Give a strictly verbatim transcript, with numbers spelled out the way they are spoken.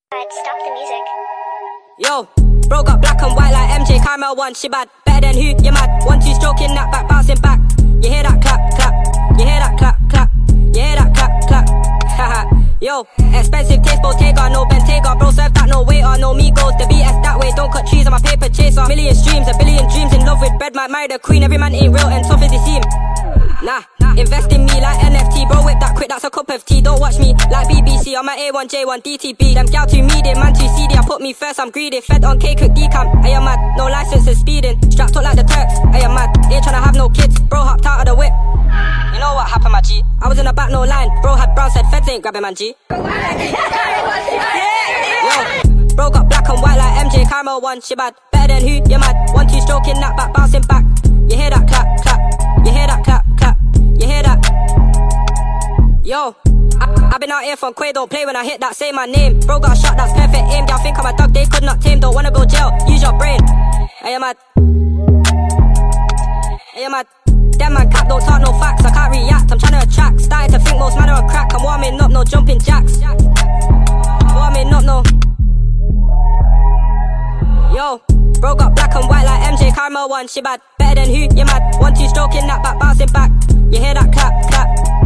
Stop the music. Yo, bro got black and white like M J Caramel one, she bad. Better than who? You mad? One two stroking that back, bouncing back. You hear that clap, clap. You hear that clap, clap. You hear that clap, clap. Haha. Yo, expensive taste, Bottega, no Bentayga. Bro serve that, no waiter, no Migos. The B S that way, don't cut trees, I'm a paper chaser. Million streams, a billion dreams, in love with bread, might marry the queen. Every man ain't real and tough as they seem. Nah, invest in me like N F T. Bro whip that quick, that's a cup of tea. Don't watch me like B B C, I'm at A one J one D T B. Them gal too meaty, man too seedy. I put me first, I'm greedy. Fed on K, cook decamp, I am mad. No license is speeding, strapped up like the Turks, I am mad. Ain't tryna have no kids, bro hopped out of the whip. You know what happened, my G? I was in the back, no line. Bro had brown, said feds ain't grabbing, man G. Yo, bro got black and white like M J Caramel one, she bad. Better than who? You mad? One two stroking that back, bouncing back. You hear that clap, clap. You hear that clap, clap. You hear that? Yo, I, I been out here from Quay, don't play when I hit that, say my name. Bro got a shot, that's perfect aim. Y'all think I'm a dog, they could not tame. Don't wanna go jail, use your brain. Hey, you mad? Hey, you mad? Them man cap, don't talk no facts, I can't react, I'm trying to attract. Starting to think most man are a crack, I'm warming up, no jumping jacks. Warming up, no. Yo, bro got black and white like M J Caramel one, she bad. Better than who? You mad? One two stroking that back, bouncing back. You hear that clap, clap.